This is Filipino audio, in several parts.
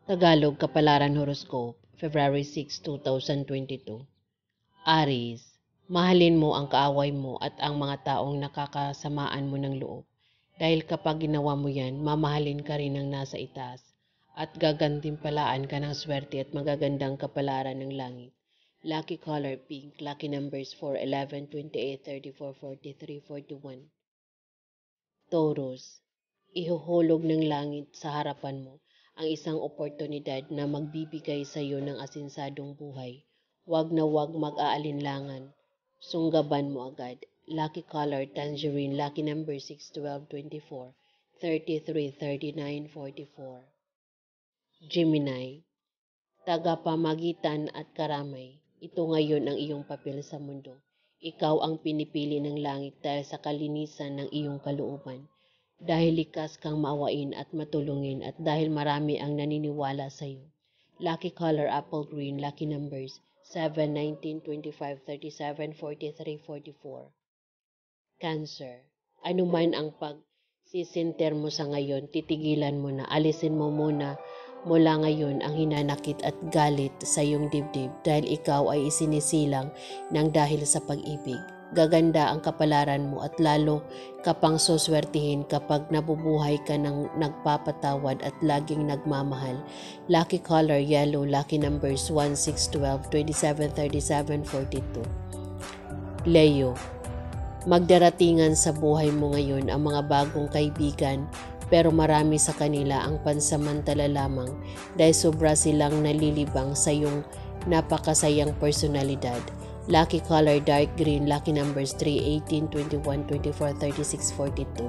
Tagalog Kapalaran Horoscope, February 6, 2022. Aries, mahalin mo ang kaaway mo at ang mga taong nakakasamaan mo ng loob. Dahil kapag ginawa mo yan, mamahalin ka rin ng nasa itaas at gagantimpalaan ka ng swerte at magagandang kapalaran ng langit. Lucky color pink, lucky numbers 4, 11, 28, 34, 43, 41. Taurus, ihuhulog ng langit sa harapan mo ang isang oportunidad na magbibigay sa iyo ng asinsadong buhay. Huwag na huwag mag-aalinlangan. Sunggaban mo agad. Lucky color tangerine, lucky number 6, 12, 24, 33, 39, 44. Gemini, tagapamagitan at karamay. Ito ngayon ang iyong papel sa mundo. Ikaw ang pinipili ng langit dahil sa kalinisan ng iyong kalooban. Dahil likas kang maawain at matulungin at dahil marami ang naniniwala sa iyo. Lucky color apple green, lucky numbers 7, 19, 25, 37, 43, 44. Cancer, anuman ang pagsisinter mo sa ngayon, titigilan mo na, alisin mo muna mula ngayon ang hinanakit at galit sa iyong dibdib dahil ikaw ay isinisilang ng dahil sa pag-ibig. Gaganda ang kapalaran mo at lalo ka pang suswertihin kapag nabubuhay ka ng nagpapatawad at laging nagmamahal. Lucky color yellow, lucky numbers 1, 6, 12, 27, 37, 42. Leo, magdaratingan sa buhay mo ngayon ang mga bagong kaibigan pero marami sa kanila ang pansamantala lamang dahil sobra silang nalilibang sa iyong napakasayang personalidad. Lucky color dark green, lucky numbers 3, 18, 21, 24, 36, 42.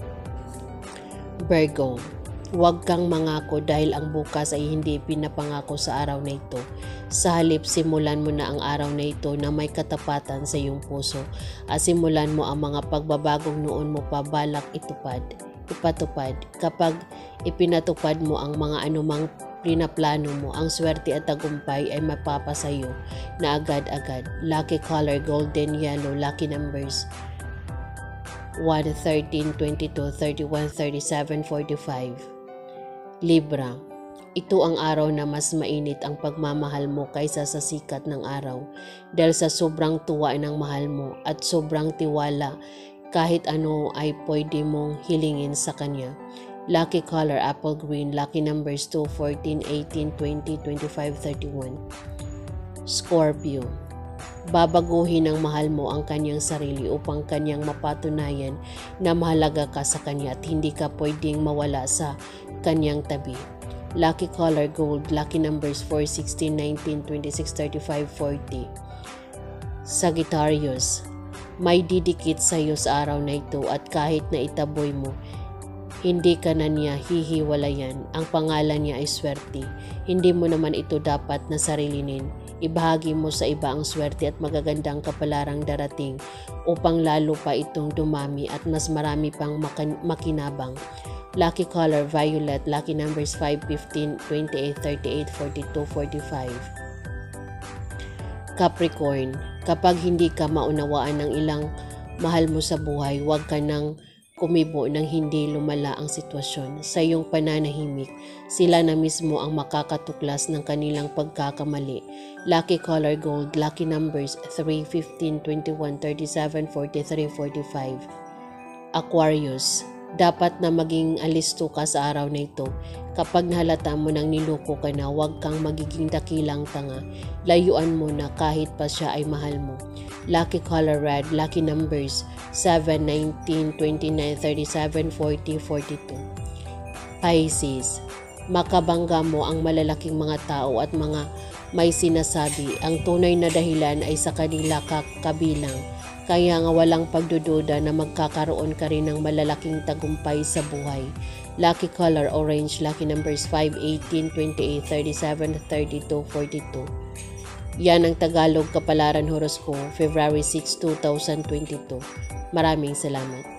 Virgo, huwag kang mangako dahil ang bukas ay hindi pinapangako sa araw na ito. Sa halip, simulan mo na ang araw na ito na may katapatan sa iyong puso at simulan mo ang mga pagbabagong noon mo pa balak ipatupad. Kapag ipinatupad mo ang mga anumang pinaplano mo, ang swerte at tagumpay ay mapapasayo na agad-agad. Lucky color golden yellow, lucky numbers 1, 13, 22, 31, 37, 45. Libra, ito ang araw na mas mainit ang pagmamahal mo kaysa sa sikat ng araw dahil sa sobrang tuwa ng mahal mo at sobrang tiwala kahit ano ay pwede mong hilingin sa kanya. Lucky color apple green, lucky numbers 2, 14, 18, 20, 25, 31. Scorpio, babaguhin ng mahal mo ang kanyang sarili upang kanyang mapatunayan na mahalaga ka sa kanya at hindi ka pwedeng mawala sa kanyang tabi. Lucky color gold, lucky numbers 4, 16, 19, 26, 35, 40. Sagittarius, may didikit sa iyo sa araw na ito at kahit na itaboy mo, hindi ka na niya hihiwalayan. Ang pangalan niya ay swerte. Hindi mo naman ito dapat na sarilinin. Ibahagi mo sa iba ang swerte at magagandang kapalarang darating upang lalo pa itong dumami at mas marami pang makinabang. Lucky color violet, lucky numbers 5, 15, 28, 38, 42, 45. Capricorn, kapag hindi ka maunawaan ng ilang mahal mo sa buhay, huwag ka nang kumibo nang hindi lumala ang sitwasyon. Sa iyong pananahimik, sila na mismo ang makakatuklas ng kanilang pagkakamali. Lucky color gold, lucky numbers 3, 15, 21, 37, 43, 45. Aquarius, dapat na maging alisto ka sa araw na ito. Kapag nahalata mo nang niloko ka na, huwag kang magiging dakilang tanga. Layuan mo na kahit pa siya ay mahal mo. Lucky color red, lucky numbers 7, 19, 29, 37, 40, 42. Pisces, makabangga mo ang malalaking mga tao at mga may sinasabi. Ang tunay na dahilan ay sa kanila kabilang. Kaya nga walang pagdududa na magkakaroon ka rin ng malalaking tagumpay sa buhay. Lucky color orange, lucky numbers 5, 18, 28, 37, 32, 42. Yan ang Tagalog Kapalaran Horoscope, February 6, 2022. Maraming salamat.